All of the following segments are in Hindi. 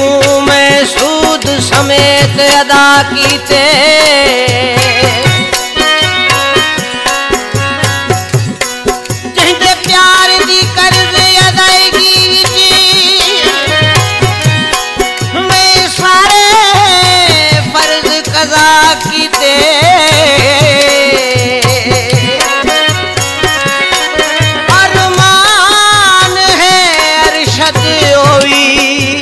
को मैं सूद समेत अदा कीते, जिंदे प्यार दी कर्ज अदायगी मैं सारे फर्ज कज़ा कीते। अरमान है अरशद ओवी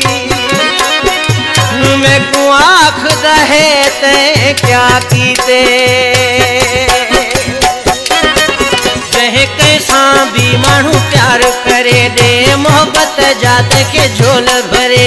मैं को आख दहे ते क्या कीते। जह कैसा भी मानू प्यार करे दे मोहब्बत जात के झोल भरे।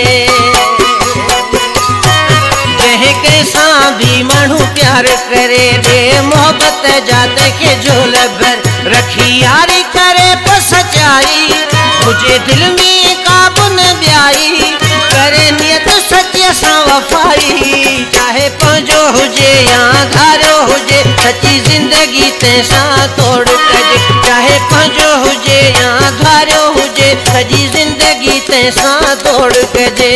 कैसा भी मानू प्यार करे दे मोहब्बत जात के झोल भर। रखी यारी करे पर सच्चाई मुझे दिल में काबू न ब्याई। करे नियत सच्ची सा वफाई चाहे पंजो हुजे या धारो हुजे सच्ची जिंदगी ते सा तोड़ कजे। चाहे पंजो हुजे या धारो हुजे सच्ची जिंदगी ते सा तोड़ कजे।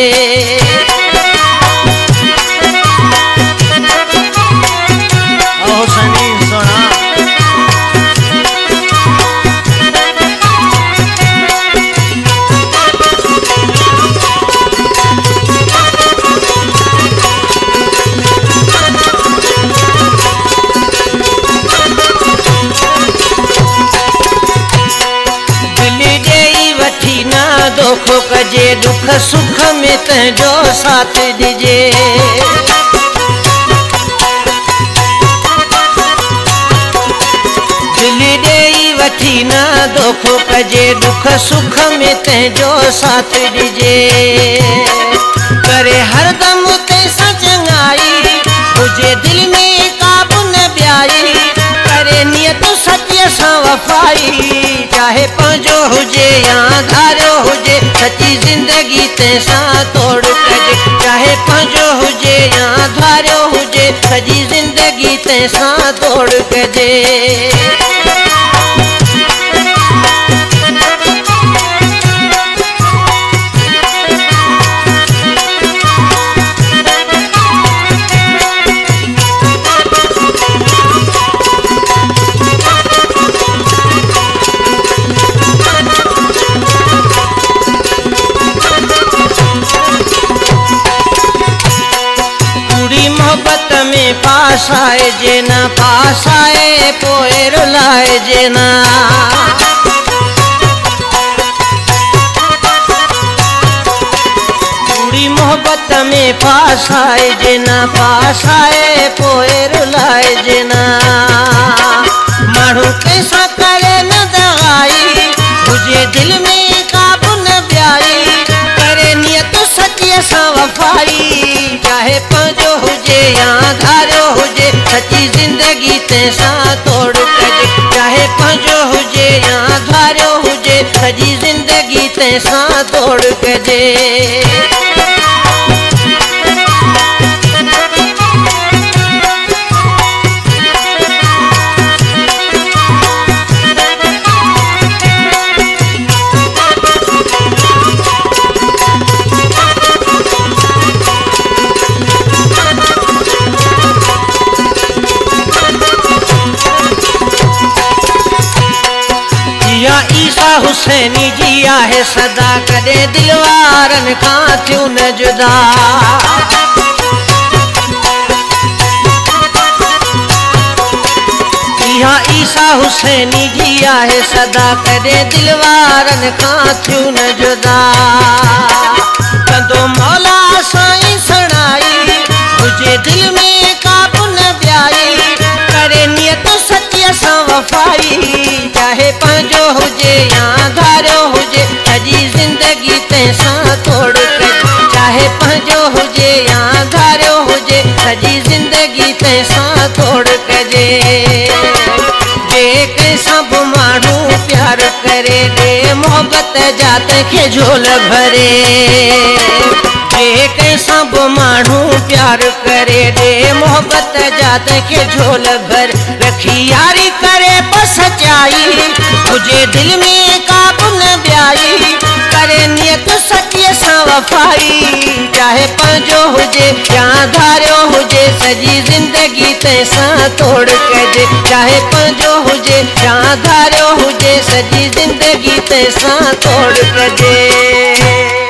दुख कजे दुख सुख में तंजो साथ दीजे। दिल देई वठी ना दुख कजे दुख सुख में तंजो साथ दीजे। करे हर दम तैसा चंगाई मुझे दिल में काबू न ब्याई। करे नियत सच्ची सा वफाई चाहे पंजो हुजे या धारो हुजे सच्ची जिंदगी ते सा तोड़ कजे। चाहे पंजो हुजे या धारो हुजे सच्ची जिंदगी ते सा तोड़ कजे। में पास आए जेना पास आए पोए रुलाए जेना। पूरी मोहब्बत में पास आए जेना पास आए पोए रुलाए जेना। मानू कैसा करे न दगाई मुझे दिल में काबू न ब्याई। करे नियत सच्ची सा वफाई चाहे पंजो हुजे या धारो हुजे सच्ची जिंदगी ते सा तोड़ कजे। चाहे पंजो हुजे या धारो हुजे सच्ची जिंदगी ते सा तोड़ कजे। हुसैनी जिया है सदा कदे दिलवारन का क्यों न जुदा। जिया ईसा हुसैनी जिया है सदा कदे दिलवारन का क्यों न जुदा। कदो मौला साईं सणाई मुझे दिल में काबू न ब्याई। करे नियत सच्ची सा वफाई चाहे पंजो हुजे या धारो हुजे सजी जिंदगी ते सा तोड़ कजे। चाहे पंजो हुजे या धारो हुजे सजी जिंदगी ते सा तोड़ कजे। जे कैसा मानू प्यार करे दे मोहब्बत जात के झोल भरे। जे कैसा मानू प्यार करे दे मोहब्बत जात के झोल भर। रखी यारी करे पर सच्चाई मुझे दिल में काबू न ब्याई। करे नियत सच्ची सा वफाई चाहे पंहिंजो हुजे या धारियो हुजे सॼी ज़िंदगी तंहिंसां तोड़ कजे चाहे पंहिंजो हुजे या धारियो हुजे सॼी ज़िंदगी तंहिंसां तोड़ कजे